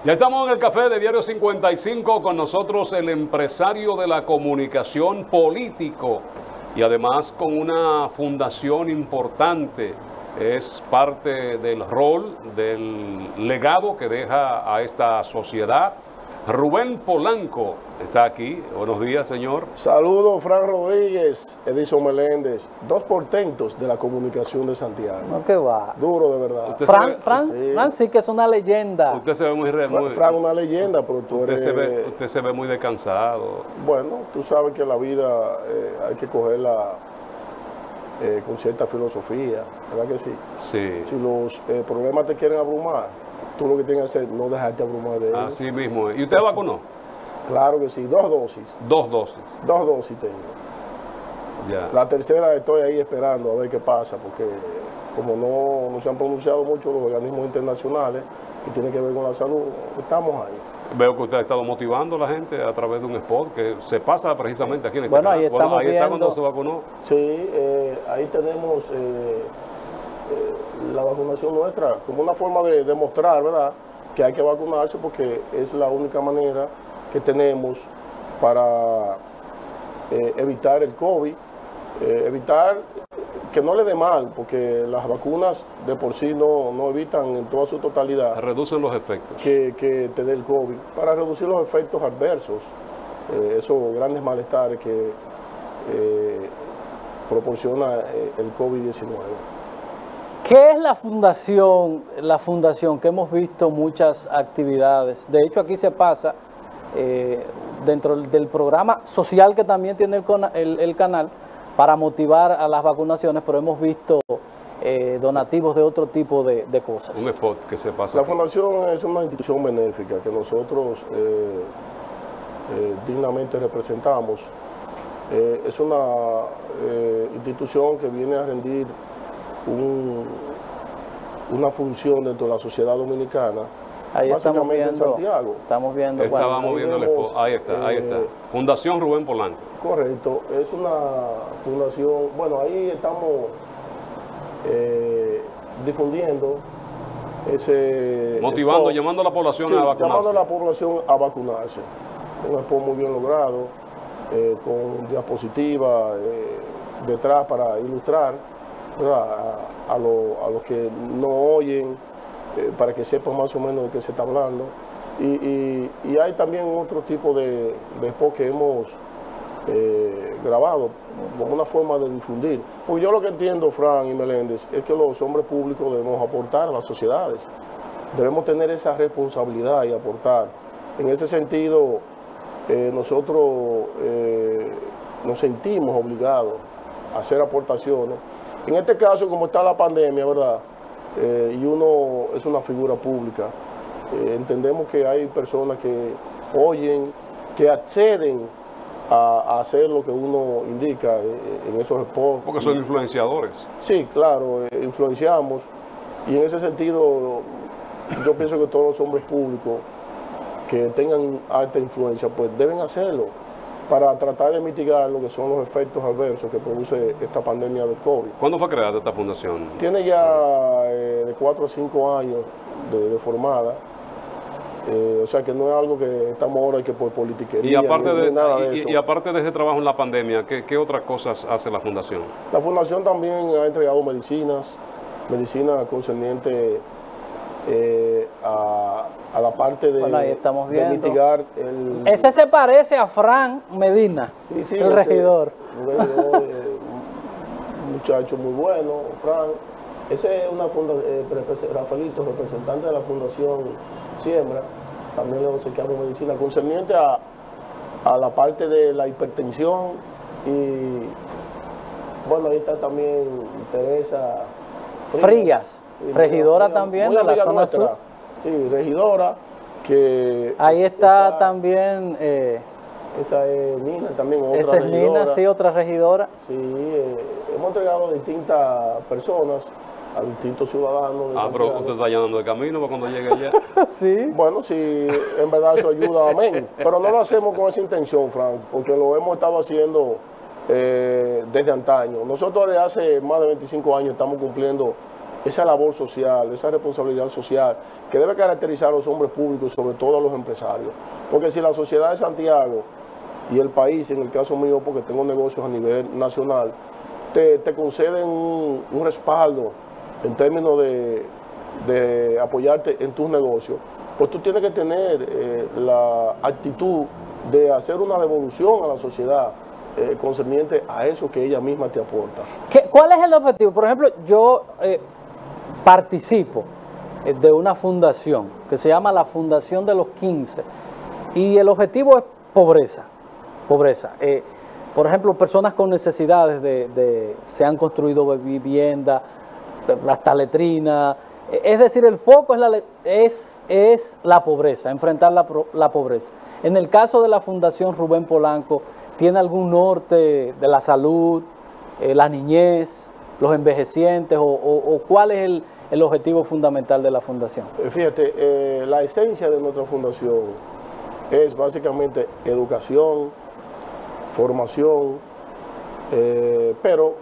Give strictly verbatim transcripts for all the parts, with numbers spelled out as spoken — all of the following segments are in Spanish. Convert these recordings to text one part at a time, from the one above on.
Ya estamos en el café de Diario cincuenta y cinco, con nosotros el empresario de la comunicación, político y además con una fundación importante. Es parte del rol, del legado que deja a esta sociedad. Rubén Polanco está aquí. Buenos días, señor. Saludos, Fran Rodríguez, Edison Meléndez, dos portentos de la comunicación de Santiago. No, que va. Duro, de verdad. Fran, ve, Fran, sí. Fran sí que es una leyenda. Usted se ve muy... Re, muy Fran, una leyenda, pero tú usted eres... Se ve, usted se ve muy descansado. Bueno, tú sabes que la vida eh, hay que cogerla eh, con cierta filosofía, ¿verdad que sí? Sí. Si los eh, problemas te quieren abrumar, tú lo que tienes que hacer es no dejarte abrumar de ellos. Así mismo. ¿Y usted vacunó? Claro que sí, dos dosis. Dos dosis. Dos dosis tengo. Ya. La tercera estoy ahí esperando a ver qué pasa, porque como no, no se han pronunciado mucho los organismos internacionales que tienen que ver con la salud, estamos ahí. Veo que usted ha estado motivando a la gente a través de un spot que se pasa precisamente aquí en el Bueno, canal. ahí estamos Bueno, ahí está viendo. cuando se vacunó. Sí, eh, ahí tenemos eh, eh, la vacunación nuestra como una forma de demostrar, ¿verdad?, que hay que vacunarse porque es la única manera que tenemos para eh, evitar el COVID, eh, evitar que no le dé mal, porque las vacunas de por sí no, no evitan en toda su totalidad Reducen los efectos. que, que te dé el COVID, para reducir los efectos adversos, eh, esos grandes malestares que eh, proporciona eh, el COVID diecinueve. ¿Qué es la fundación? La fundación que hemos visto muchas actividades. De hecho, aquí se pasa eh, dentro del programa social que también tiene el, el, el canal para motivar a las vacunaciones, pero hemos visto eh, donativos de otro tipo de, de cosas. Un spot que se pasa. La aquí. Fundación es una institución benéfica que nosotros eh, eh, dignamente representamos. Eh, es una eh, institución que viene a rendir un, una función dentro de la sociedad dominicana. Ahí estamos básicamente en viendo, Santiago. estamos viendo. Estábamos ahí viendo el vemos, spot. Ahí está, ahí eh, está. Fundación Rubén Polanco. Correcto, es una fundación, bueno, ahí estamos eh, difundiendo ese... Motivando, spot. llamando a la población Sí, a vacunarse. llamando a la población a vacunarse. Un spot muy bien logrado, eh, con diapositiva eh, detrás para ilustrar, ¿verdad?, a, a, lo, a los que no oyen, eh, para que sepan más o menos de qué se está hablando. Y, y, y hay también otro tipo de, de spot que hemos eh, grabado como una forma de difundir. Porque yo lo que entiendo, Fran y Meléndez, es que los hombres públicos debemos aportar a las sociedades. Debemos tener esa responsabilidad y aportar. En ese sentido, eh, nosotros eh, nos sentimos obligados a hacer aportaciones. En este caso, como está la pandemia, ¿verdad?, eh, y uno es una figura pública, eh, entendemos que hay personas que oyen, que acceden a, a hacer lo que uno indica eh, en esos spots. Porque son influenciadores. Sí, claro, eh, influenciamos, y en ese sentido yo pienso que todos los hombres públicos que tengan alta influencia pues deben hacerlo para tratar de mitigar lo que son los efectos adversos que produce esta pandemia del COVID. ¿Cuándo fue creada esta fundación? Tiene ya eh, de cuatro a cinco años de, de formada, eh, o sea que no es algo que estamos ahora que por politiquería Y aparte, ni, de, ni nada de y, eso. y aparte de ese trabajo en la pandemia, ¿qué, qué otras cosas hace la fundación? La fundación también ha entregado medicinas, medicinas concernientes eh, a, a la parte de, Bueno, ahí estamos de viendo. mitigar el... Ese se parece a Fran Medina, Sí, sí, el ese- regidor. un regidor, eh, un muchacho muy bueno, Fran. Ese es una funda, eh, Rafaelito, representante de la Fundación Siembra. También le obsequiamos medicina concerniente a, a la parte de la hipertensión. Y bueno, ahí está también Teresa Frías, Sí, regidora muy am- también muy de la amiga zona nuestra. sur. Sí, regidora, que... Ahí está, también, eh, Esa es Nina, también otra esa es regidora. Nina, sí, otra regidora. Sí, eh, hemos entregado a distintas personas, a distintos ciudadanos. de Ah, pero Santiago. usted está llenando de camino para cuando llegue allá. Sí. Bueno, sí, en verdad eso ayuda, amén. Pero no lo hacemos con esa intención, Frank, porque lo hemos estado haciendo eh, desde antaño. Nosotros desde hace más de veinticinco años estamos cumpliendo esa labor social, esa responsabilidad social que debe caracterizar a los hombres públicos, sobre todo a los empresarios. Porque si la sociedad de Santiago y el país, en el caso mío, porque tengo negocios a nivel nacional, te, te conceden un, un respaldo en términos de, de apoyarte en tus negocios, pues tú tienes que tener eh, la actitud de hacer una devolución a la sociedad eh, concerniente a eso que ella misma te aporta. ¿Qué, ¿Cuál es el objetivo? Por ejemplo, yo eh, participo de una fundación que se llama la Fundación de los quince y el objetivo es pobreza, pobreza. Eh, por ejemplo, personas con necesidades de, de se han construido viviendas, hasta letrinas, es decir, el foco es la, es, es la pobreza, enfrentar la, la pobreza. En el caso de la Fundación Rubén Polanco, ¿tiene algún norte de la salud, eh, la niñez, los envejecientes o, o, o cuál es el, el objetivo fundamental de la fundación? Fíjate, eh, la esencia de nuestra fundación es básicamente educación, formación, eh, pero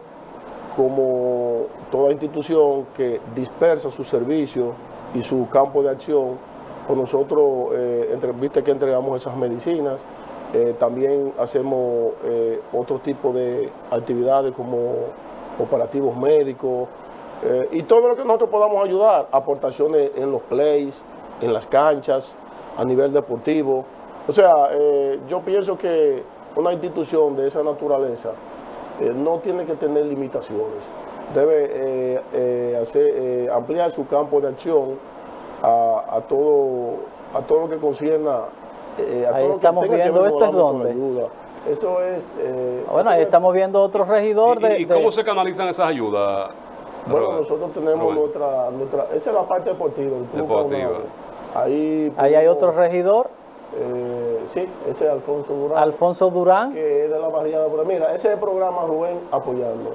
como toda institución que dispersa sus servicios y su campo de acción, pues nosotros, eh, entre, viste que entregamos esas medicinas, eh, también hacemos eh, otro tipo de actividades como operativos médicos, eh, y todo lo que nosotros podamos ayudar, aportaciones en los plays, en las canchas, a nivel deportivo. O sea, eh, yo pienso que una institución de esa naturaleza eh, no tiene que tener limitaciones, debe eh, eh, hacer, eh, ampliar su campo de acción a, a, todo, a todo lo que concierna, eh, a ahí todo estamos lo que tenga viendo, que ver ¿esto con es la dónde? ayuda. Eso es... Eh, bueno, eso ahí es, estamos viendo otro regidor de... ¿Y, y cómo de... se canalizan esas ayudas? Bueno, nosotros tenemos Rubén. nuestra, nuestra... Esa es la parte deportiva. el Club Deportiva. Caunace. Ahí, Ahí hay podemos- otro regidor, eh, sí, ese es Alfonso Durán. Alfonso Durán. Que es de la barriada. Pero mira, ese es el programa Rubén apoyando.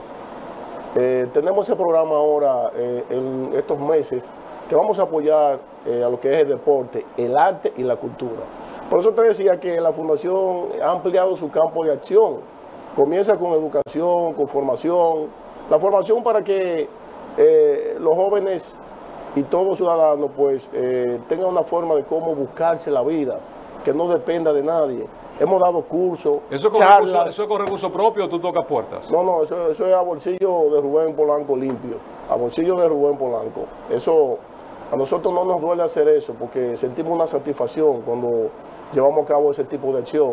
Eh, tenemos ese programa ahora eh, en estos meses que vamos a apoyar eh, a lo que es el deporte, el arte y la cultura. Por eso te decía que la Fundación ha ampliado su campo de acción. Comienza con educación, con formación. La formación para que eh, los jóvenes y todo ciudadano pues eh, tengan una forma de cómo buscarse la vida, que no dependa de nadie. Hemos dado cursos, ¿Eso con, charlas. recurso, ¿Eso con recurso propio o tú tocas puertas? No, no, eso, eso es a bolsillo de Rubén Polanco limpio, a bolsillo de Rubén Polanco. Eso, a nosotros no nos duele hacer eso porque sentimos una satisfacción cuando llevamos a cabo ese tipo de acción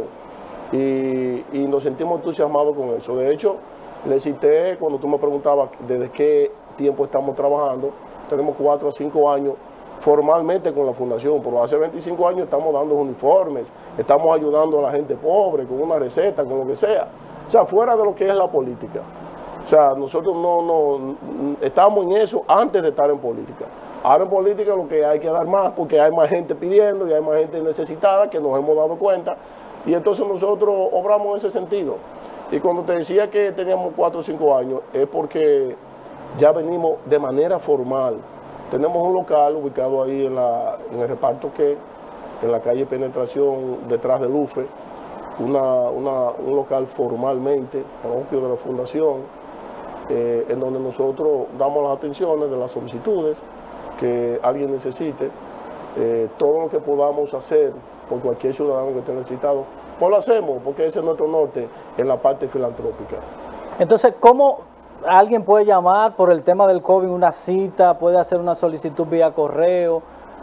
y, y nos sentimos entusiasmados con eso. De hecho, le cité cuando tú me preguntabas desde qué tiempo estamos trabajando, tenemos cuatro o cinco años formalmente con la fundación, pero hace veinticinco años estamos dando uniformes, estamos ayudando a la gente pobre con una receta, con lo que sea. O sea, fuera de lo que es la política. O sea, nosotros no, no estábamos en eso antes de estar en política. Ahora en política lo que hay que dar más porque hay más gente pidiendo y hay más gente necesitada que nos hemos dado cuenta y entonces nosotros obramos en ese sentido. Y cuando te decía que teníamos cuatro o cinco años es porque ya venimos de manera formal. Tenemos un local ubicado ahí en, la, en el reparto que, en la calle Penetración, detrás del U F E, una, una, un local formalmente propio de la fundación, eh, en donde nosotros damos las atenciones de las solicitudes que alguien necesite, eh, todo lo que podamos hacer por cualquier ciudadano que esté necesitado, pues lo hacemos, porque ese es nuestro norte en la parte filantrópica. Entonces, ¿cómo alguien puede llamar por el tema del COVID una cita, puede hacer una solicitud vía correo?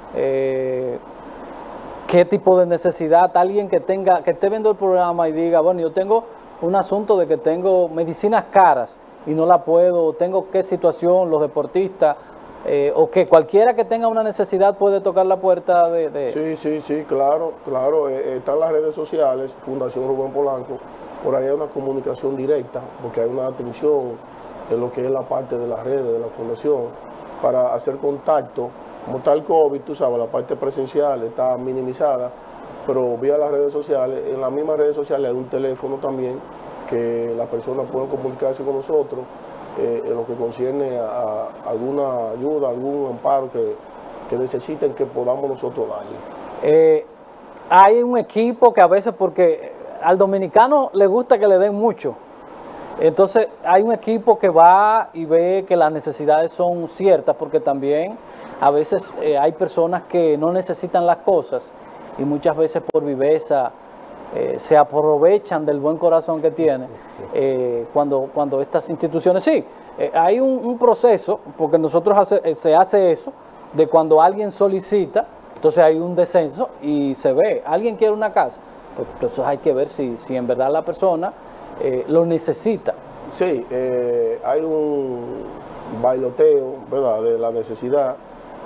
Eh, ¿Qué tipo de necesidad? Alguien que tenga, que esté viendo el programa y diga, bueno, yo tengo un asunto de que tengo medicinas caras y no la puedo, tengo qué situación, los deportistas, eh, o que cualquiera que tenga una necesidad puede tocar la puerta de... de... Sí, sí, sí, claro, claro, eh, están las redes sociales, Fundación Rubén Polanco, por ahí hay una comunicación directa, porque hay una atención en lo que es la parte de las redes de la fundación, para hacer contacto. Como está el COVID, tú sabes, la parte presencial está minimizada, pero vía las redes sociales, en las mismas redes sociales hay un teléfono también que las personas pueden comunicarse con nosotros eh, en lo que concierne a, a alguna ayuda, algún amparo que, que necesiten que podamos nosotros darle. Eh, hay un equipo que a veces, porque al dominicano le gusta que le den mucho, Entonces hay un equipo que va y ve que las necesidades son ciertas, porque también a veces eh, hay personas que no necesitan las cosas y muchas veces por viveza eh, se aprovechan del buen corazón que tienen eh, cuando, cuando estas instituciones, sí, eh, hay un, un proceso, porque nosotros hace, eh, se hace eso, de cuando alguien solicita, entonces hay un descenso y se ve, alguien quiere una casa, pues entonces hay que ver si, si en verdad la persona eh, lo necesita. Sí, eh, hay un bailoteo, ¿verdad?, de la necesidad.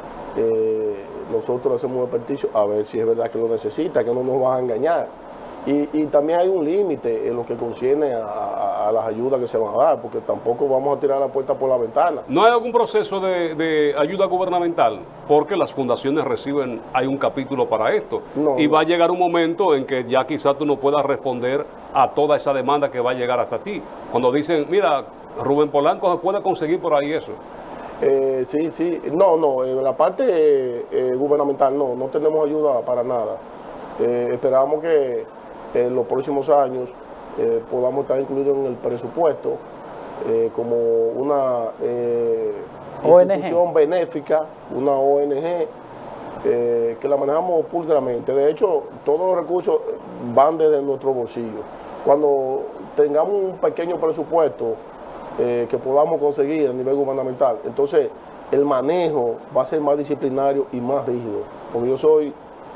Eh, nosotros hacemos un experticio a ver si es verdad que lo necesita, que no nos van a engañar. Y, y también hay un límite en lo que concierne a, a, a las ayudas que se van a dar, porque tampoco vamos a tirar la puerta por la ventana. ¿No hay algún proceso de, de ayuda gubernamental? Porque las fundaciones reciben, hay un capítulo para esto. No, y no. va a llegar un momento en que ya quizás tú no puedas responder a toda esa demanda que va a llegar hasta ti. Cuando dicen, mira, Rubén Polanco se puede conseguir por ahí eso. Eh, sí, sí. No, no, en la parte eh, eh, gubernamental no, no tenemos ayuda para nada. Eh, esperamos que en los próximos años eh, podamos estar incluidos en el presupuesto eh, como una eh, institución benéfica, una O N G, eh, que la manejamos públicamente. De hecho, todos los recursos van desde nuestro bolsillo. Cuando tengamos un pequeño presupuesto eh, que podamos conseguir a nivel gubernamental, entonces el manejo va a ser más disciplinario y más rígido, porque yo soy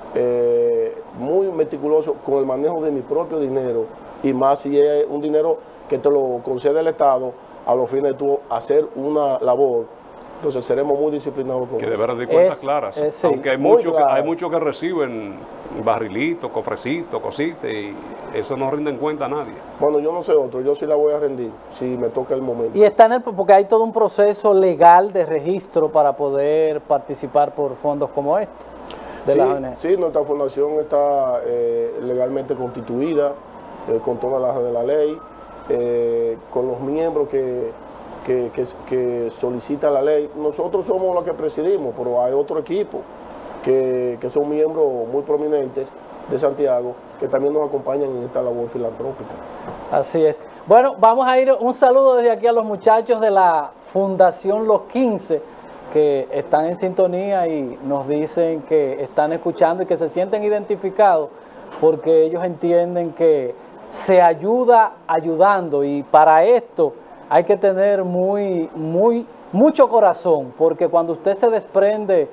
Eh, muy meticuloso con el manejo de mi propio dinero, y más si es un dinero que te lo concede el Estado a los fines de tú hacer una labor. Entonces seremos muy disciplinados con Que eso. deberán de cuentas Es- claras. es, sí, Aunque hay muy muchos que, claras. hay muchos que reciben barrilitos, cofrecitos, cositas, y eso no rinden cuenta a nadie. Bueno, yo no sé otro, yo sí la voy a rendir si me toca el momento. Y está en el, porque hay todo un proceso legal de registro para poder participar por fondos como este. De Sí, la O N G. sí, nuestra fundación está eh, legalmente constituida, eh, con todas las de la ley, eh, con los miembros que, que, que, que solicita la ley. Nosotros somos los que presidimos, pero hay otro equipo que, que son miembros muy prominentes de Santiago que también nos acompañan en esta labor filantrópica. Así es. Bueno, vamos a ir, un saludo desde aquí a los muchachos de la Fundación Los quince, que están en sintonía y nos dicen que están escuchando y que se sienten identificados porque ellos entienden que se ayuda ayudando, y para esto hay que tener muy, muy, mucho corazón, porque cuando usted se desprende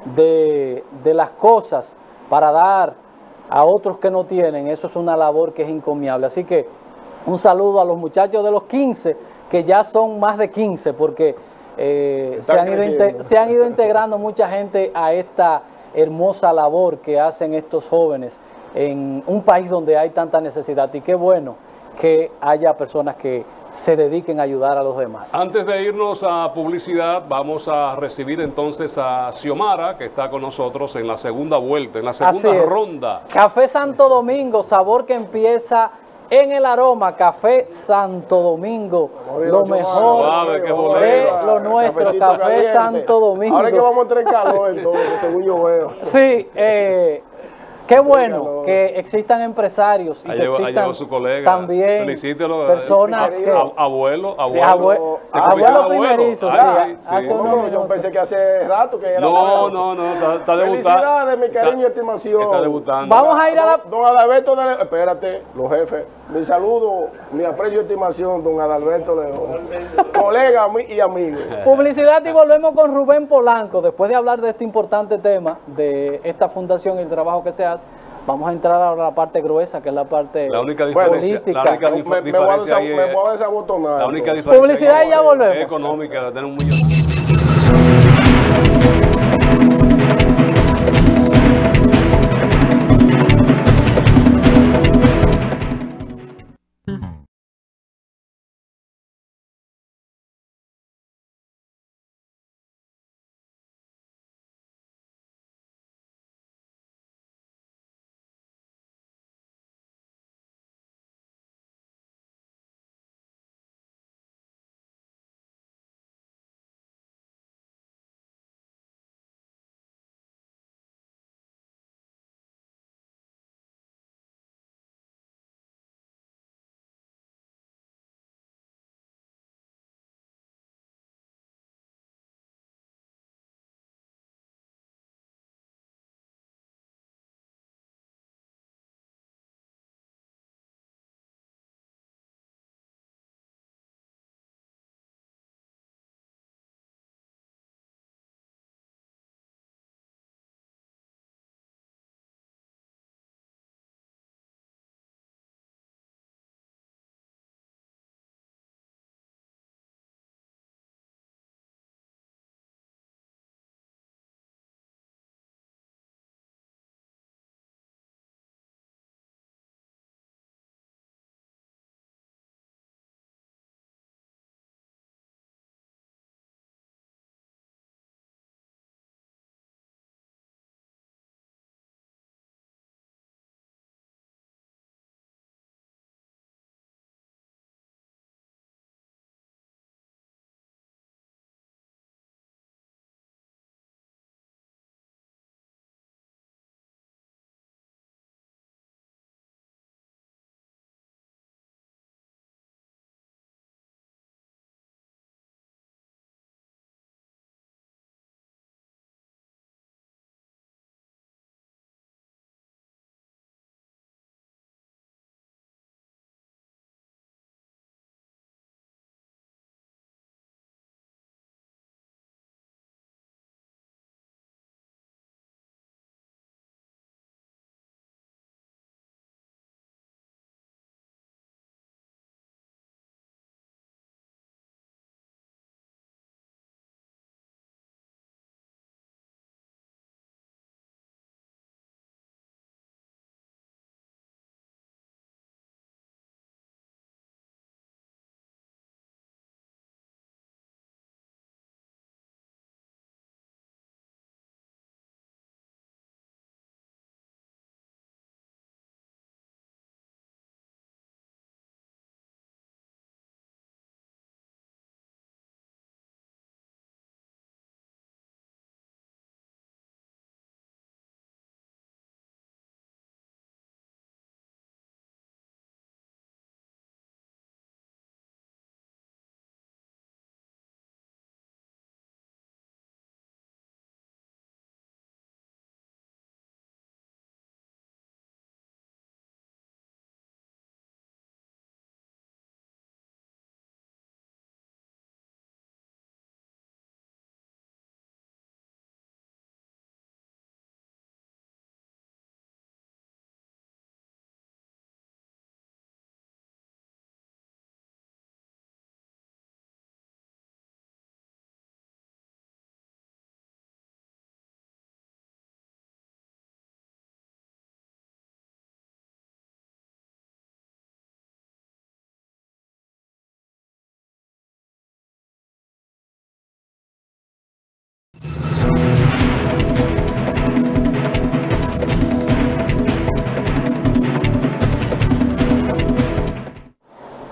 de, de las cosas para dar a otros que no tienen, eso es una labor que es encomiable. Así que un saludo a los muchachos de los quince, que ya son más de quince, porque Eh, se, han ido inte- se han ido integrando mucha gente a esta hermosa labor que hacen estos jóvenes en un país donde hay tanta necesidad, y qué bueno que haya personas que se dediquen a ayudar a los demás. Antes de irnos a publicidad, vamos a recibir entonces a Xiomara, que está con nosotros en la segunda vuelta, en la segunda Así es. ronda. Café Santo Domingo, sabor que empieza en el aroma. Café Santo Domingo, lo mejor Suave, qué de bolero. lo nuestro. Cafecito Café caliente. Santo Domingo. Ahora es que vamos a entrar en calor, entonces, según yo veo. Sí, eh, qué bueno que existan empresarios y Ahí que llegó, ahí existan llegó su colega. también Felicítelo, personas a- que... a- abuelo, abuelo. abue- Se abuelo convirtió en primerizo, sí, Ah, sí, hace sí. unos No, yo minutos. pensé que hace rato que era. No, nuevo. no, no, está, está debutando. Felicidades, mi cariño y Está- estimación. Está debutando. Vamos a ir a la... Don, don Adalberto de León, espérate, los jefes. Mi saludo, mi aprecio y estimación, don Adalberto León. Colega ami- y amigo. Publicidad, y volvemos con Rubén Polanco. Después de hablar de este importante tema, de esta fundación y el trabajo que se hace, vamos a entrar ahora a la parte gruesa, que es la parte La única diferencia, política. la única Me, dif- me voy a diferencia desa- ahí me es, voy a desabotonar. la única entonces. diferencia Publicidad ahí y ya es- volvemos. es económica, de tener un millón.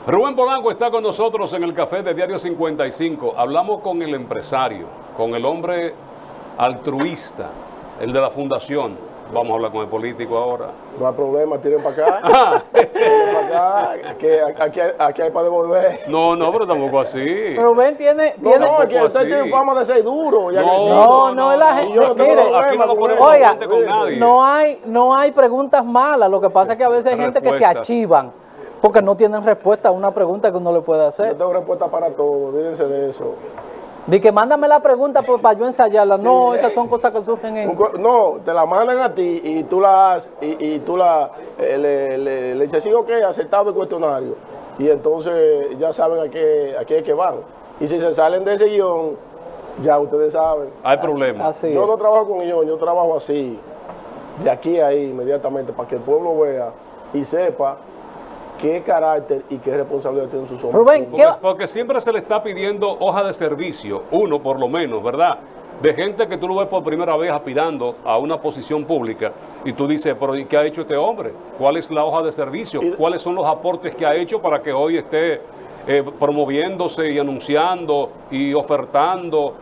Rubén Polanco está con nosotros en el café de Diario cincuenta y cinco. Hablamos con el empresario, con el hombre altruista, el de la fundación. Vamos a hablar con el político ahora. No hay problema, tiren para acá. Tiren para acá, que aquí, aquí hay para devolver. No, no, pero tampoco así. Rubén tiene... No, tiene no, es que usted así. tiene fama de ser duro y No, agresivo. No, no, es la gente. yo no tengo Mire, problema aquí no lo con ponemos eso. Oiga, frente con nadie. no hay, no hay preguntas malas. Lo que pasa es que a veces hay gente que se Respuestas. achivan porque no tienen respuesta a una pregunta que uno le puede Yo hacer. tengo respuesta para todo, olvídense de eso. De que mándame la pregunta pues, para yo ensayarla. No, esas son cosas que surgen en... Un co- No, te la mandan a ti y tú la has- y, y tú la eh, le, le, le dices, sí, ok, aceptado el cuestionario. Y entonces ya saben a qué, a qué es que van. Y si se salen de ese guión, ya ustedes saben. Hay problema. Así Yo es. no trabajo con guión, yo trabajo así, de aquí a ahí inmediatamente, para que el pueblo vea y sepa qué carácter y qué responsabilidad tienen sus hombres. Rubén, Porque, ¿qué- porque siempre se le está pidiendo hoja de servicio, uno por lo menos, ¿verdad? De gente que tú lo ves por primera vez aspirando a una posición pública y tú dices, pero ¿y qué ha hecho este hombre? ¿Cuál es la hoja de servicio? Y- ¿Cuáles son los aportes que ha hecho para que hoy esté eh, promoviéndose y anunciando y ofertando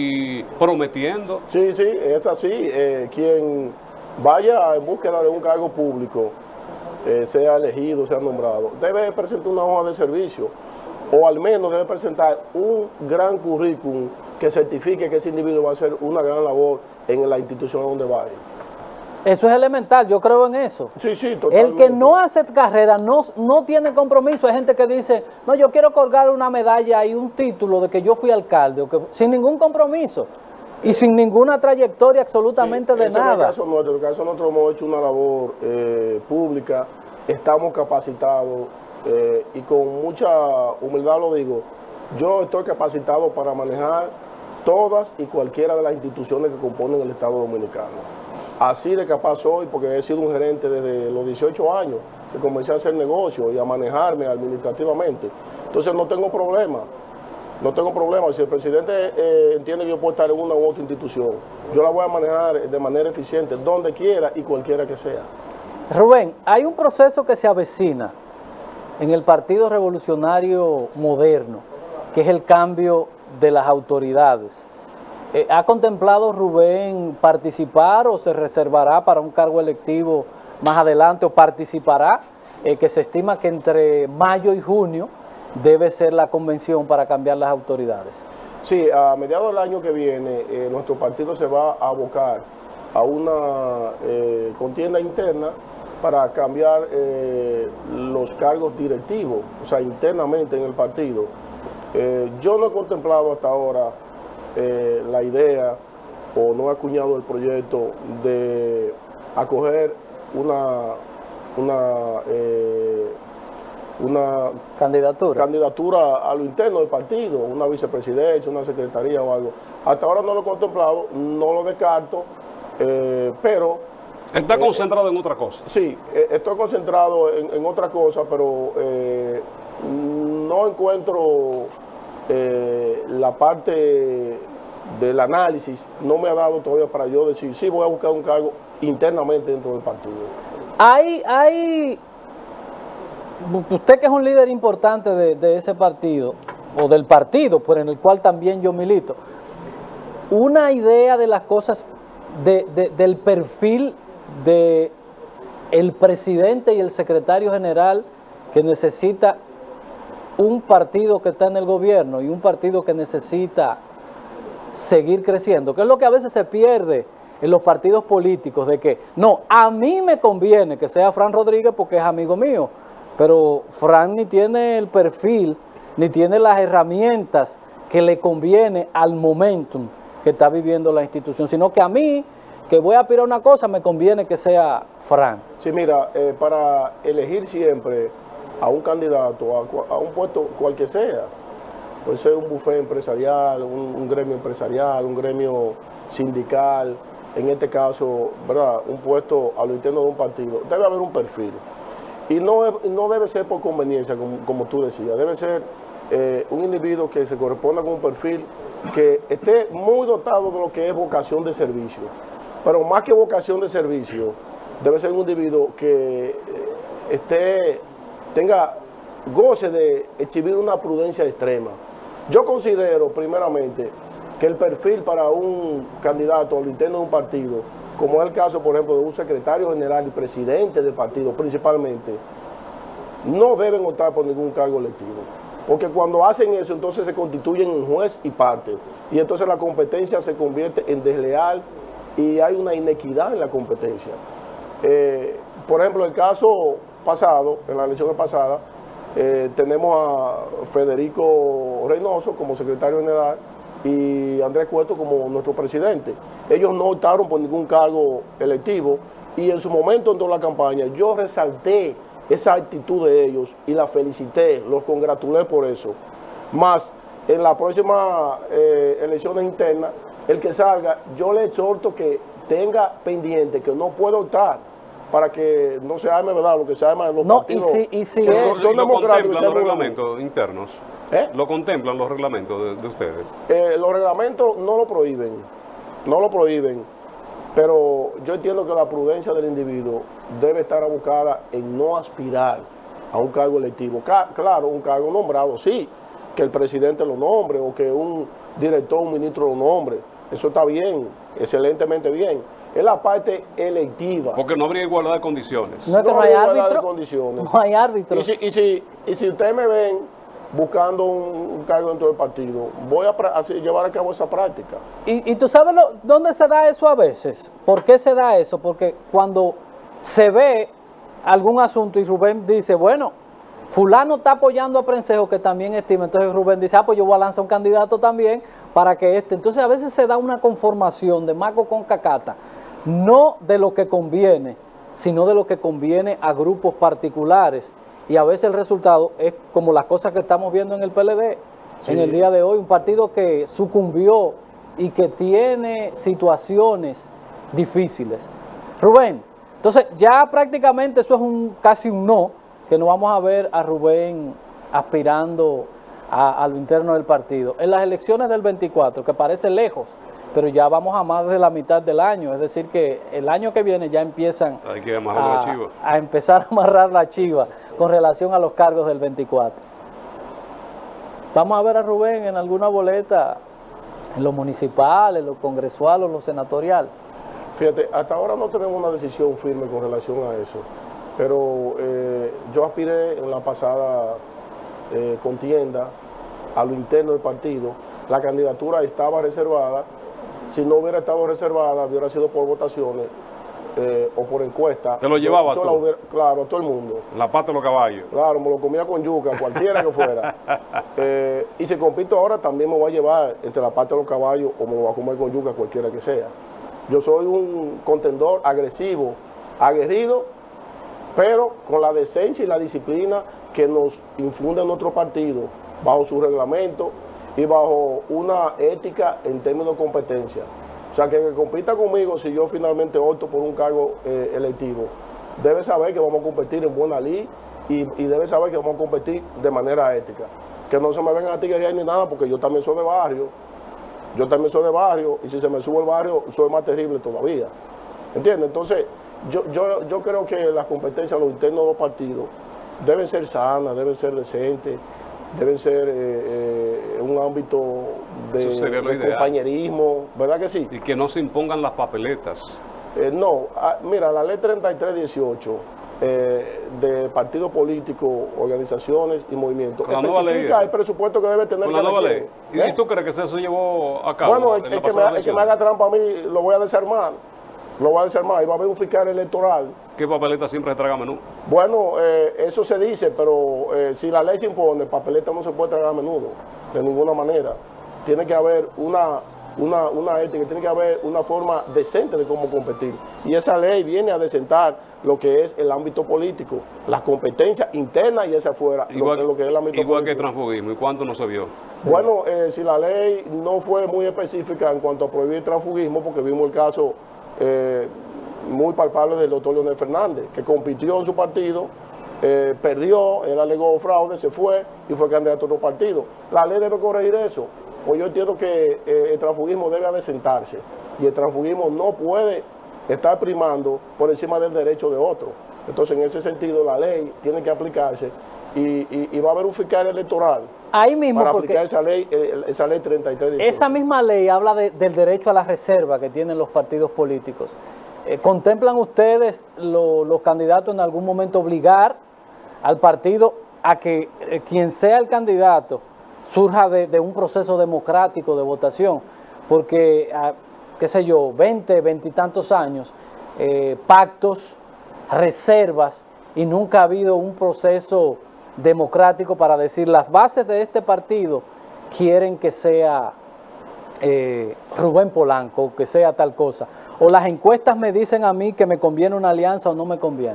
y prometiendo? Sí, sí, es así. Eh, quien vaya en búsqueda de un cargo público, eh, sea elegido, sea nombrado, debe presentar una hoja de servicio o al menos debe presentar un gran currículum que certifique que ese individuo va a hacer una gran labor en la institución donde vaya. Eso es elemental, yo creo en eso. Sí, sí, El totalmente. que no hace carrera, no, no tiene compromiso. Hay gente que dice, no, yo quiero colgar una medalla y un título de que yo fui alcalde, o que, sin ningún compromiso y sin ninguna trayectoria absolutamente Sí, de ese no es el nada. caso nuestro. En el caso nosotros hemos hecho una labor eh, pública, estamos capacitados eh, y con mucha humildad lo digo, yo estoy capacitado para manejar todas y cualquiera de las instituciones que componen el Estado Dominicano. Así de capaz soy porque he sido un gerente desde los dieciocho años, que comencé a hacer negocio y a manejarme administrativamente. Entonces no tengo problema. No tengo problema, si el presidente eh, entiende que yo puedo estar en una u otra institución, yo la voy a manejar de manera eficiente, donde quiera y cualquiera que sea. Rubén, hay un proceso que se avecina en el Partido Revolucionario Moderno, que es el cambio de las autoridades. Eh, ¿Ha contemplado Rubén participar o se reservará para un cargo electivo más adelante o participará? Eh, que se estima que entre mayo y junio debe ser la convención para cambiar las autoridades. Sí, a mediados del año que viene, eh, nuestro partido se va a abocar a una eh, contienda interna para cambiar eh, los cargos directivos, o sea, internamente en el partido. Eh, yo no he contemplado hasta ahora eh, la idea o no he acuñado el proyecto de acoger una, una, eh, una Candidatura. candidatura a lo interno del partido, una vicepresidencia, una secretaría o algo. Hasta ahora no lo he contemplado, no lo descarto, eh, pero Está concentrado en otra cosa. sí, eh, estoy concentrado en, en otra cosa, pero eh, no encuentro eh, la parte del análisis, no me ha dado todavía para yo decir, sí, voy a buscar un cargo internamente dentro del partido. Hay, hay, usted que es un líder importante de, de ese partido, o del partido por en el cual también yo milito, una idea de las cosas, de, de, del perfil de el presidente y el secretario general que necesita un partido que está en el gobierno y un partido que necesita seguir creciendo, que es lo que a veces se pierde en los partidos políticos, de que no, a mí me conviene que sea Fran Rodríguez porque es amigo mío, pero Fran ni tiene el perfil, ni tiene las herramientas que le conviene al momentum que está viviendo la institución, sino que a mí, que voy a aspirar a una cosa, me conviene que sea Fran. Sí, mira, eh, para elegir siempre a un candidato, a, cua- a un puesto cual que sea, puede ser un buffet empresarial, un, un gremio empresarial, un gremio sindical, en este caso, ¿verdad?, un puesto a lo interno de un partido, debe haber un perfil. Y no, es- no debe ser por conveniencia, como, como tú decías, debe ser eh, un individuo que se corresponda con un perfil que esté muy dotado de lo que es vocación de servicio. Pero más que vocación de servicio, debe ser un individuo que eh, esté, tenga goce de exhibir una prudencia extrema. Yo considero, primeramente, que el perfil para un candidato al interno de un partido, como es el caso, por ejemplo, de un secretario general y presidente del partido, principalmente, no deben optar por ningún cargo electivo. Porque cuando hacen eso, entonces se constituyen en juez y parte. Y entonces la competencia se convierte en desleal y hay una inequidad en la competencia. Eh, por ejemplo, el caso pasado, en las elecciones pasadas, eh, tenemos a Federico Reynoso como secretario general y Andrés Cueto como nuestro presidente. Ellos no optaron por ningún cargo electivo y en su momento en toda la campaña yo resalté esa actitud de ellos y la felicité, los congratulé por eso. Más, en las próximas eh, elecciones internas, el que salga, yo le exhorto que tenga pendiente que no puede optar para que no se arme, ¿verdad? Lo que se arma en los no, partidos. Y si, y si que es, son, son ¿Lo democráticos. contemplan los reglamentos internos? ¿Eh? ¿Lo contemplan los reglamentos de, de ustedes? Eh, los reglamentos no lo prohíben, no lo prohíben, pero yo entiendo que la prudencia del individuo debe estar abocada en no aspirar a un cargo electivo. Ca claro, un cargo nombrado, sí, que el presidente lo nombre o que un director, un ministro lo nombre. Eso está bien, excelentemente bien. Es la parte electiva. Porque no habría igualdad de condiciones. no es que no, No hay hay igualdad de árbitro, condiciones. no hay árbitros. Y si, y, si, y si ustedes me ven buscando un, un cargo dentro del partido, voy a, a llevar a cabo esa práctica. Y, y tú sabes lo, dónde se da eso a veces. ¿Por qué se da eso? Porque cuando se ve algún asunto y Rubén dice, bueno, fulano está apoyando a Prensejo, que también estima, entonces Rubén dice, ah, pues yo voy a lanzar un candidato también para que este. Entonces a veces se da una conformación de maco con cacata, no de lo que conviene, sino de lo que conviene a grupos particulares. Y a veces el resultado es como las cosas que estamos viendo en el P L D, sí. En el día de hoy, un partido que sucumbió y que tiene situaciones difíciles. Rubén, entonces ya prácticamente eso es un casi un no, que no vamos a ver a Rubén aspirando a, a lo interno del partido. En las elecciones del veinticuatro, que parece lejos, pero ya vamos a más de la mitad del año, es decir que el año que viene ya empiezan Hay que amarrar a, la chiva. a empezar a amarrar la chiva con relación a los cargos del veinticuatro. Vamos a ver a Rubén en alguna boleta, en lo municipal, en lo congresual o en lo senatorial. Fíjate, hasta ahora no tenemos una decisión firme con relación a eso, pero eh, yo aspiré en la pasada eh, contienda a lo interno del partido. La candidatura estaba reservada. Si no hubiera estado reservada, hubiera sido por votaciones eh, o por encuesta. ¿Te lo llevaba yo tú? La hubiera, claro, a todo el mundo. La pata de los caballos. Claro, me lo comía con yuca, cualquiera que fuera. Eh, y si compito ahora, también me voy a llevar entre la pata de los caballos o me lo voy a comer con yuca, cualquiera que sea. Yo soy un contendor agresivo, aguerrido, pero con la decencia y la disciplina que nos infunde nuestro partido, bajo su reglamento y bajo una ética en términos de competencia. O sea, que el que compita conmigo, si yo finalmente opto por un cargo eh, electivo, debe saber que vamos a competir en buena ley y, y debe saber que vamos a competir de manera ética. Que no se me vengan a tiguerear ni nada, porque yo también soy de barrio, yo también soy de barrio, y si se me sube el barrio, soy más terrible todavía. ¿Entiendes? Entonces, yo, yo, yo creo que las competencias, los internos de los partidos, deben ser sanas, deben ser decentes, deben ser eh, eh, un ámbito de, de compañerismo, ¿verdad que sí? Y que no se impongan las papeletas. Eh, no, ah, mira, la ley treinta y tres dieciocho eh, de partidos políticos, organizaciones y movimientos especifica el presupuesto que debe tener con la nueva ley. ¿Y, ¿Eh? ¿Y tú crees que eso se llevó a cabo? Bueno, el, el, que, me, el que me haga trampa a mí lo voy a desarmar. Lo voy a desarmar y va a haber un fiscal electoral. ¿Qué papeleta siempre se traga a menudo? Bueno, eh, eso se dice, pero eh, si la ley se impone, papeleta no se puede tragar a menudo, de ninguna manera. Tiene que haber una, una, una ética, tiene que haber una forma decente de cómo competir. Y esa ley viene a desentar lo que es el ámbito político, las competencias internas y esa afuera, igual, lo, lo que es el ámbito igual político. Que transfugismo, ¿y cuánto no se vio? Sí. Bueno, eh, si la ley no fue muy específica en cuanto a prohibir el transfugismo, porque vimos el caso Eh, muy palpable del doctor Leonel Fernández, que compitió en su partido, eh, perdió, él alegó fraude, se fue y fue candidato a otro partido. La ley debe corregir eso, pues yo entiendo que eh, el transfugismo debe adecentarse y el transfugismo no puede estar primando por encima del derecho de otro. Entonces, en ese sentido, la ley tiene que aplicarse y, y, y va a haber un fiscal electoral ahí mismo, para porque aplicar esa ley, esa ley treinta y tres dieciocho. Esa misma ley habla de, del derecho a la reserva que tienen los partidos políticos. Eh, ¿Contemplan ustedes, lo, los candidatos, en algún momento obligar al partido a que eh, quien sea el candidato surja de, de un proceso democrático de votación? Porque, ah, qué sé yo, veinte, veinte y tantos años, eh, pactos, reservas, y nunca ha habido un proceso democrático para decir las bases de este partido quieren que sea eh, Rubén Polanco, que sea tal cosa. O las encuestas me dicen a mí que me conviene una alianza o no me conviene.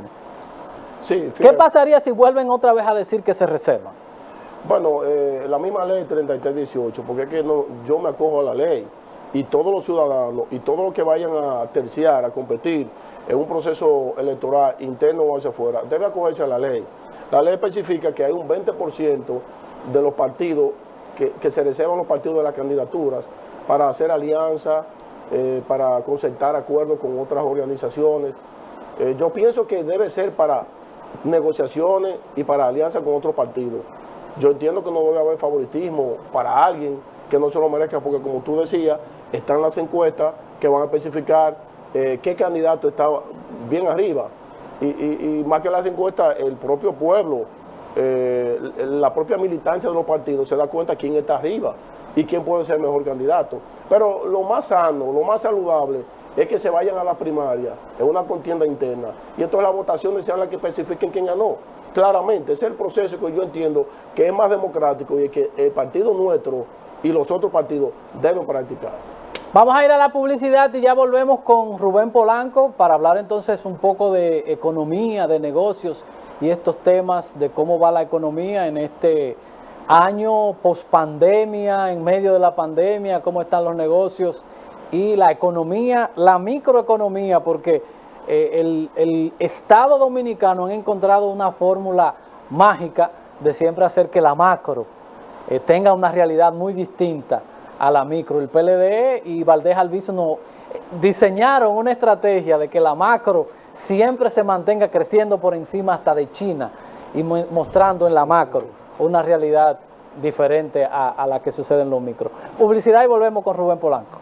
Sí, ¿Qué pasaría si vuelven otra vez a decir que se reservan? Bueno, eh, la misma ley treinta y tres dieciocho, porque es que no, yo me acojo a la ley y todos los ciudadanos y todos los que vayan a terciar, a competir en un proceso electoral interno o hacia afuera, debe acogerse a la ley. La ley especifica que hay un veinte por ciento de los partidos que, que se reservan los partidos de las candidaturas para hacer alianzas, eh, para concertar acuerdos con otras organizaciones. Eh, yo pienso que debe ser para negociaciones y para alianzas con otros partidos. Yo entiendo que no debe haber favoritismo para alguien que no se lo merezca, porque como tú decías, están las encuestas que van a especificar eh, qué candidato está bien arriba. Y, y, y más que las encuestas, el propio pueblo, eh, la propia militancia de los partidos se da cuenta quién está arriba y quién puede ser el mejor candidato. Pero lo más sano, lo más saludable es que se vayan a la primaria, en una contienda interna, y entonces las votaciones sean las que especifiquen quién ganó. Claramente, ese es el proceso que yo entiendo que es más democrático y que el partido nuestro y los otros partidos deben practicar. Vamos a ir a la publicidad y ya volvemos con Rubén Polanco para hablar entonces un poco de economía, de negocios y estos temas de cómo va la economía en este año post-pandemia, en medio de la pandemia, cómo están los negocios y la economía, la microeconomía, porque eh, el, el Estado dominicano ha encontrado una fórmula mágica de siempre hacer que la macro eh, tenga una realidad muy distinta a la micro. El P L D y Valdés Alvízono diseñaron una estrategia de que la macro siempre se mantenga creciendo por encima hasta de China y mostrando en la macro una realidad diferente a, a la que sucede en los micro. Publicidad y volvemos con Rubén Polanco.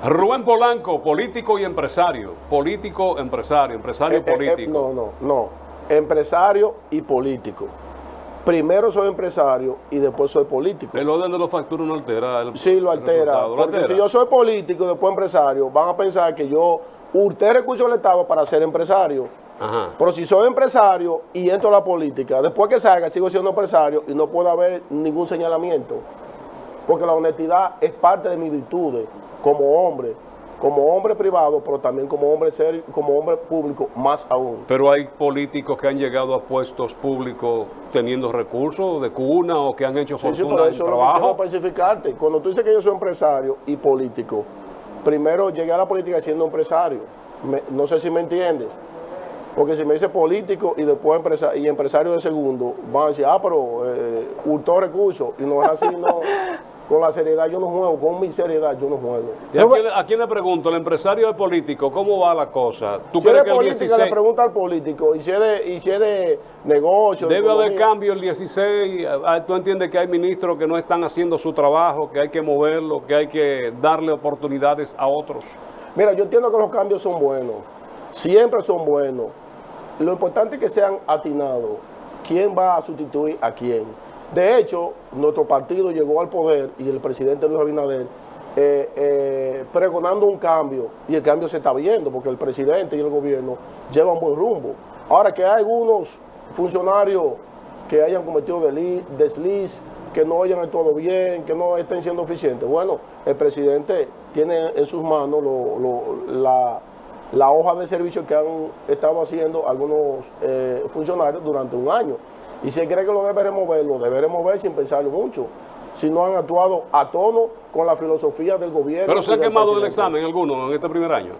Rubén Polanco, político y empresario. Político, empresario, empresario, Eh, eh, eh, político. no, no, no. Empresario y político. Primero soy empresario y después soy político. El orden de los facturas no altera el Sí, lo el altera. resultado, ¿lo Porque altera? si yo soy político y después empresario, van a pensar que yo hurté recursos del Estado para ser empresario. Ajá. Pero si soy empresario y entro a la política, después que salga sigo siendo empresario y no puede haber ningún señalamiento. Porque la honestidad es parte de mis virtudes como hombre, como hombre privado, pero también como hombre serio, como hombre público, más aún. Pero hay políticos que han llegado a puestos públicos teniendo recursos de cuna o que han hecho Sí, sí, fortuna por en eso es lo que quiero trabajo. especificarte. Cuando tú dices que yo soy empresario y político, primero llegué a la política siendo empresario. Me- no sé si me entiendes. Porque si me dice político y después empresa, y empresario de segundo, van a decir, ah, pero eh, hurtó recursos. Y no es así, no. Con la seriedad yo no juego, con mi seriedad yo no juego. ¿Y a quién, a quién le pregunto? ¿El empresario o el político? ¿Cómo va la cosa? ¿Tú Si crees es que de el política, dieciséis le pregunta al político. Y si es de, y si es de negocio, de debe haber economía. cambio el dieciséis? Ah, ¿Tú entiendes que hay ministros que no están haciendo su trabajo, que hay que moverlo, que hay que darle oportunidades a otros? Mira, yo entiendo que los cambios son buenos, siempre son buenos. Lo importante es que sean atinados. ¿Quién va a sustituir a quién? De hecho, nuestro partido llegó al poder y el presidente Luis Abinader eh, eh, pregonando un cambio, y el cambio se está viendo porque el presidente y el gobierno llevan buen rumbo. Ahora que hay algunos funcionarios que hayan cometido deli- desliz, que no hayan todo bien, que no estén siendo eficientes, bueno, el presidente tiene en sus manos lo- lo- la, la hoja de servicio que han estado haciendo algunos eh, funcionarios durante un año. Y si él cree que lo debe remover, lo debe remover sin pensarlo mucho. Si no han actuado a tono con la filosofía del gobierno. ¿Pero se y ha del quemado del presidente. examen alguno en este primer año?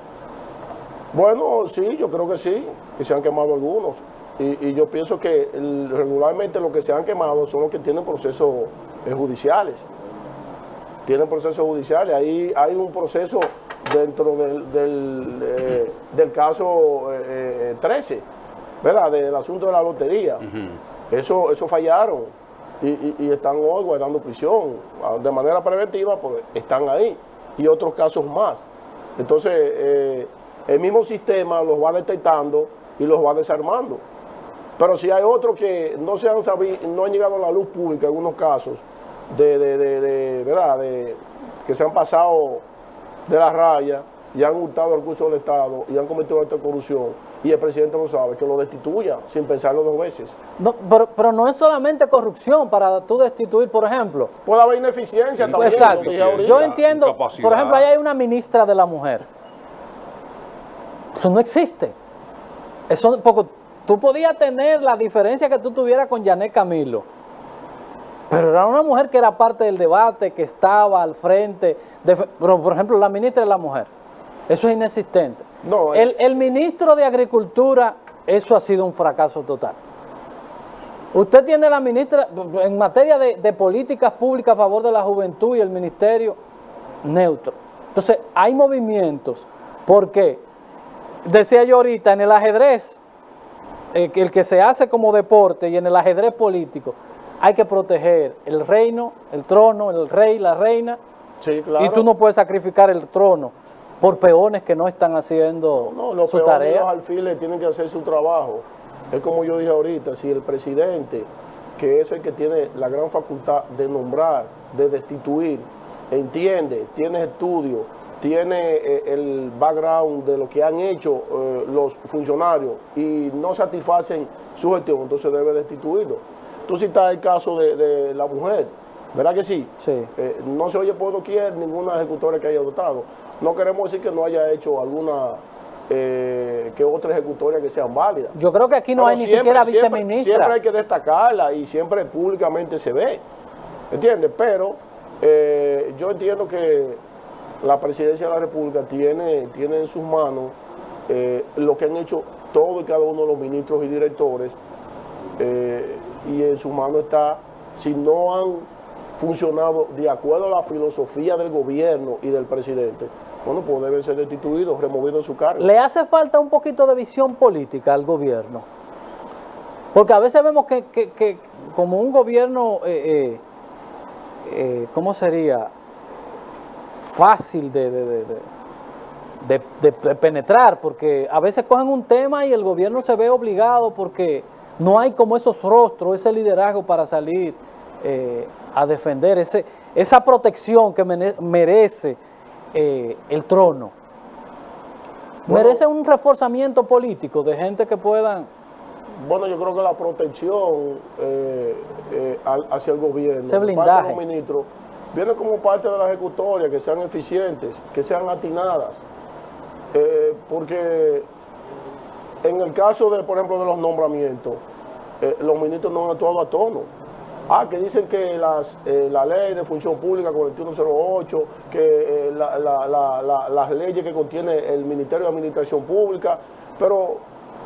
Bueno, sí, yo creo que sí, que se han quemado algunos. Y, y yo pienso que el- regularmente los que se han quemado son los que tienen procesos eh, judiciales. Tienen procesos judiciales. Ahí hay un proceso dentro del, del, eh, del caso eh, eh, trece, ¿verdad? Del asunto de la lotería. Eso, eso fallaron y, y- y están hoy guardando prisión. De manera preventiva, pues están ahí. Y otros casos más. Entonces, eh, el mismo sistema los va detectando y los va desarmando. Pero si hay otros que no se han sabido, no han llegado a la luz pública en algunos casos, de, de, de, de- ¿verdad? De, que se han pasado de la raya y han hurtado recursos del Estado y han cometido actos de corrupción, y el presidente lo sabe, que lo destituya sin pensarlo dos veces. No, pero, pero no es solamente corrupción para tú destituir, por ejemplo. Puede haber ineficiencia también. Exacto. lo dije ahorita. Yo entiendo, incapacidad. por ejemplo, ahí hay una ministra de la mujer. Eso no existe. Eso, porque tú podías tener la diferencia que tú tuvieras con Yanet Camilo, pero era una mujer que era parte del debate, que estaba al frente. De, pero, por ejemplo, la ministra de la mujer, eso es inexistente. No, el, el ministro de Agricultura, eso ha sido un fracaso total. Usted tiene la ministra, en materia de, de políticas públicas a favor de la juventud y el ministerio, neutro. Entonces, hay movimientos, porque, decía yo ahorita, en el ajedrez, eh, que el que se hace como deporte y en el ajedrez político, hay que proteger el reino, el trono, el rey, la reina, sí, claro. y tú no puedes sacrificar el trono por peones que no están haciendo No, los su peones y tarea. los alfiles tienen que hacer su trabajo. Es como yo dije ahorita, si el presidente, que es el que tiene la gran facultad de nombrar, de destituir, entiende, tiene estudio, tiene eh, el background de lo que han hecho eh, los funcionarios y no satisfacen su gestión, entonces debe destituirlo. Tú citas el caso de, de la mujer, ¿verdad que sí? Sí. Eh, no se oye por doquier ninguna ejecutora que haya dotado. No queremos decir que no haya hecho alguna, eh, que otra ejecutoria que sean válidas. Yo creo que aquí no Pero hay ni siempre- siquiera siempre- viceministra. Siempre hay que destacarla y siempre públicamente se ve, ¿entiendes? Pero eh, yo entiendo que la presidencia de la República tiene, tiene en sus manos eh, lo que han hecho todos y cada uno de los ministros y directores, eh, y en sus manos está, si no han funcionado de acuerdo a la filosofía del gobierno y del presidente, bueno, pues deben ser destituidos, removidos de su cargo. Le hace falta un poquito de visión política al gobierno. Porque a veces vemos que, que- que como un gobierno, eh, eh, eh, ¿cómo sería? fácil de, de, de, de, de, de penetrar, porque a veces cogen un tema y el gobierno se ve obligado porque no hay como esos rostros, ese liderazgo para salir eh, a defender ese, esa protección que merece eh, el trono. Bueno, merece un reforzamiento político de gente que puedan... Bueno, yo creo que la protección eh, eh, hacia el gobierno, ese blindaje, parte de los ministros, viene como parte de la ejecutoria, que sean eficientes, que sean atinadas. Eh, porque en el caso, de, por ejemplo, de los nombramientos, eh, los ministros no han actuado a tono. Ah, que dicen que las, eh, la ley de función pública cuarenta y uno cero ocho, que eh, la, la, la, la, las leyes que contiene el Ministerio de Administración Pública, pero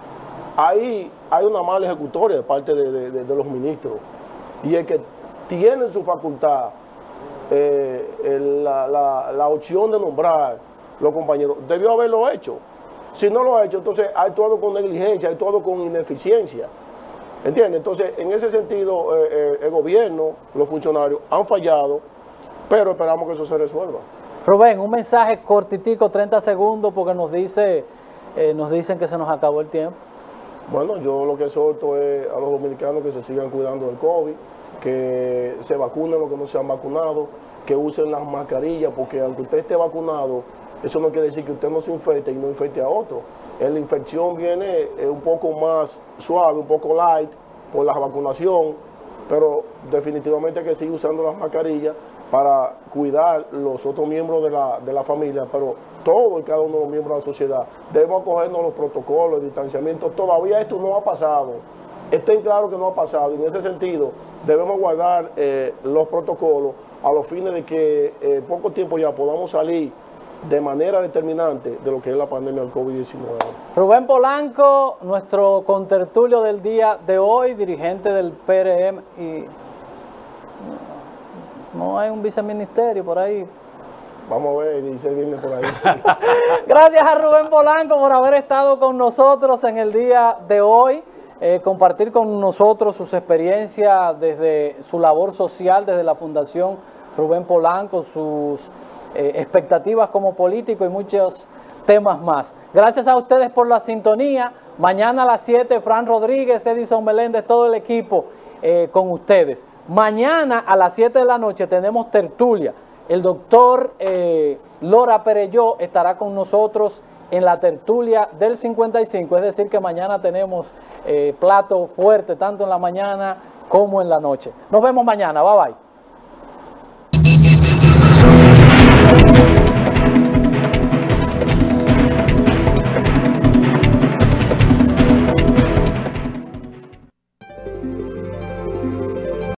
ahí hay una mala ejecutoria de parte de, de, de, de los ministros. Y el que tiene su facultad, eh, el, la, la, la opción de nombrar los compañeros, debió haberlo hecho. Si no lo ha hecho, entonces ha actuado con negligencia, ha actuado con ineficiencia. ¿Entiendes? Entonces, en ese sentido, eh, eh, el gobierno, los funcionarios han fallado, pero esperamos que eso se resuelva. Rubén, un mensaje cortitico, treinta segundos, porque nos dice, eh, nos dicen que se nos acabó el tiempo. Bueno, yo lo que exhorto es a los dominicanos que se sigan cuidando del COVID, que se vacunen los que no se han vacunado, que usen las mascarillas, porque aunque usted esté vacunado, eso no quiere decir que usted no se infecte y no infecte a otro. La infección viene un poco más suave, un poco light por la vacunación, pero definitivamente hay que seguir usando las mascarillas para cuidar los otros miembros de la, de la familia, pero todos y cada uno de los miembros de la sociedad debemos acogernos a los protocolos de distanciamiento. Todavía esto no ha pasado, estén claros que no ha pasado, y en ese sentido debemos guardar eh, los protocolos a los fines de que en eh, poco tiempo ya podamos salir de manera determinante de lo que es la pandemia del COVID diecinueve. Rubén Polanco, nuestro contertulio del día de hoy, dirigente del P R M, y no hay un viceministerio por ahí. Vamos a ver, dice viene por ahí. Gracias a Rubén Polanco por haber estado con nosotros en el día de hoy, eh, compartir con nosotros sus experiencias desde su labor social, desde la Fundación Rubén Polanco, sus Eh, expectativas como político y muchos temas más. Gracias a ustedes por la sintonía. Mañana a las siete, Fran Rodríguez, Edison Meléndez, todo el equipo eh, con ustedes. Mañana a las siete de la noche tenemos tertulia. El doctor eh, Lora Perelló estará con nosotros en la tertulia del cincuenta y cinco, es decir que mañana tenemos eh, plato fuerte, tanto en la mañana como en la noche. Nos vemos mañana, bye bye.